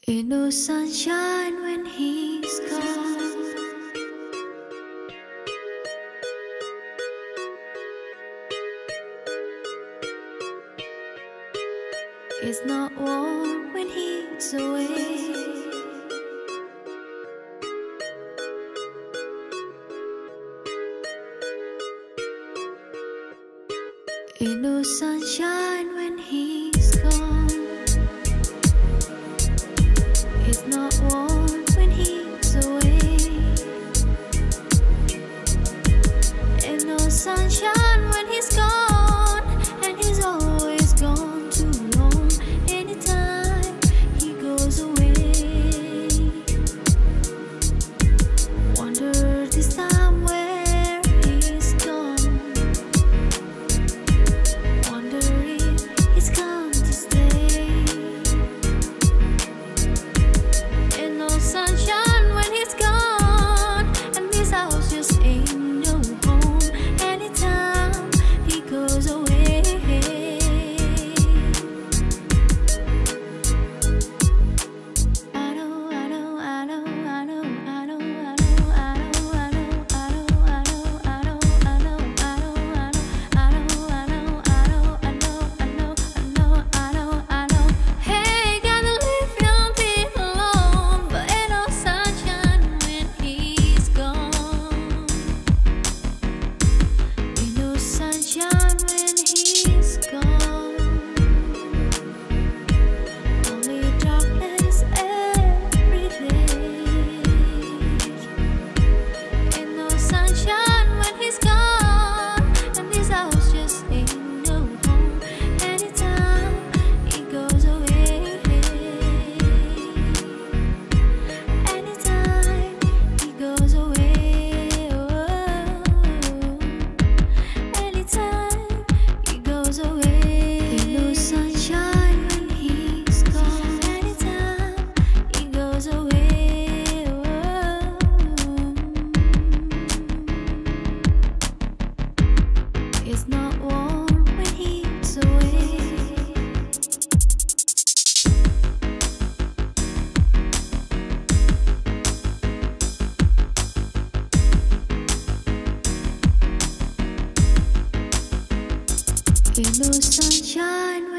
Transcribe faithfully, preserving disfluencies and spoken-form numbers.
Ain't no sunshine when he's gone. It's not warm when he's away. Ain't no sunshine when he's gone. It's not warm when he's away. Ain't no sunshine when he's gone, and he's always gone too long. Anytime he goes away, wonder this time where he's gone. Wonder if he's come to stay. Ain't no sunshine when he's gone, and this house just ain't no home. Anytime he goes away, I know, I know, I know, I know, I know, I know, I know, I know, I know, I know, I know, I know, I know, I know, I know, I know, I know, I know, I know. Hey, gotta leave young people alone, but ain't no sunshine when he's gone. Ain't no sunshine when he's gone. Only darkness every day. Ain't no sunshine when he's gone, and this house just ain't no home. Anytime he goes away, anytime he goes away, oh, anytime he goes away. Ain't no sunshine when he's gone. Anytime he goes away, oh, it's not warm when he's away. Ain't no sunshine